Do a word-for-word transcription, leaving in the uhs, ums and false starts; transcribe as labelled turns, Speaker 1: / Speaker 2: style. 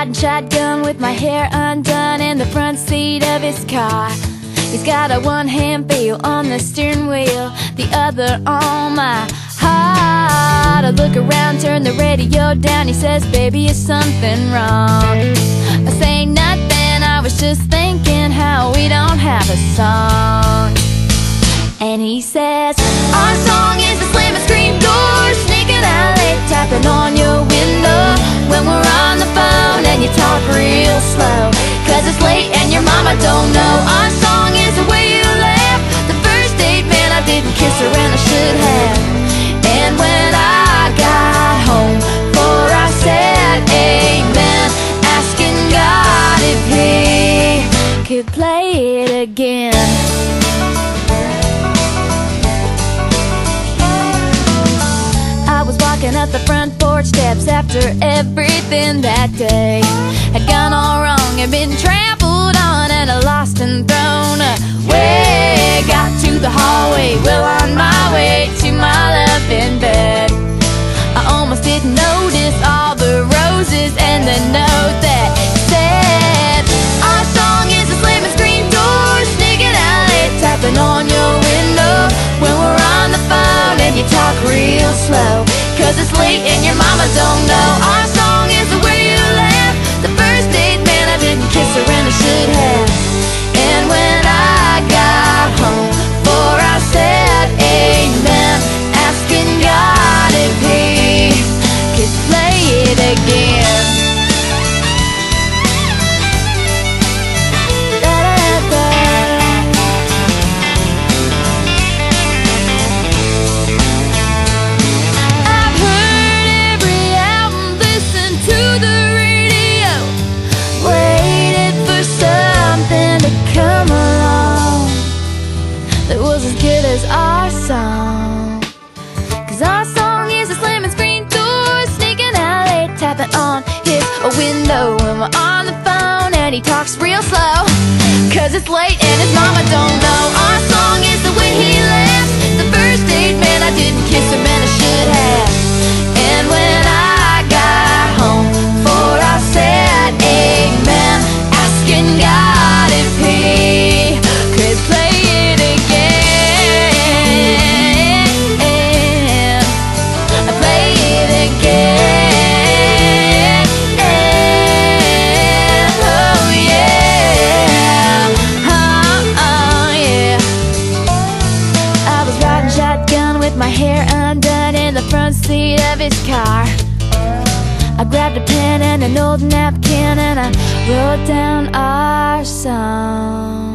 Speaker 1: riding shotgun with my hair undone in the front seat of his car. He's got a one-hand feel on the steering wheel, the other on my heart. I look around, turn the radio down. He says, baby, is something wrong? I say nothing, I was just thinking how we don't have a song. And he says, our song is the slamming screen door, sneaking out late, tapping on your window when we're on the phone and you talk real slow, cause it's late and your mama don't know. Our song is the way you laugh, the first date, man, I didn't kiss her and I should have. And when I got home, for I said amen, asking God if he could play it again. I was walking up the front porch steps after everything that day had gone all wrong, had been trampled on and lost and thrown away. Got to the hallway, well on my way to my loving bed. I almost didn't notice all the roses and the note that said, our song is a slamming screen door, sneaking out late, tapping on your window when we're on the phone and you talk real slow, cause it's late and your mama don't know. Our song is the way you laugh, the first date, man, I didn't kiss her and I should have. And when I got home, for I said amen, asking God if he could play it again. Our song, cause our song is a slamming screen door, sneaking out late, tapping on his window when we're on the phone and he talks real slow, cause it's late and his mama don't know. Our song is the way he laughs, the first date, man, I didn't kiss him and I should have. And when I got home, for I said amen, asking God if he could play it again. My hair undone in the front seat of his car. I grabbed a pen and an old napkin and I wrote down our song.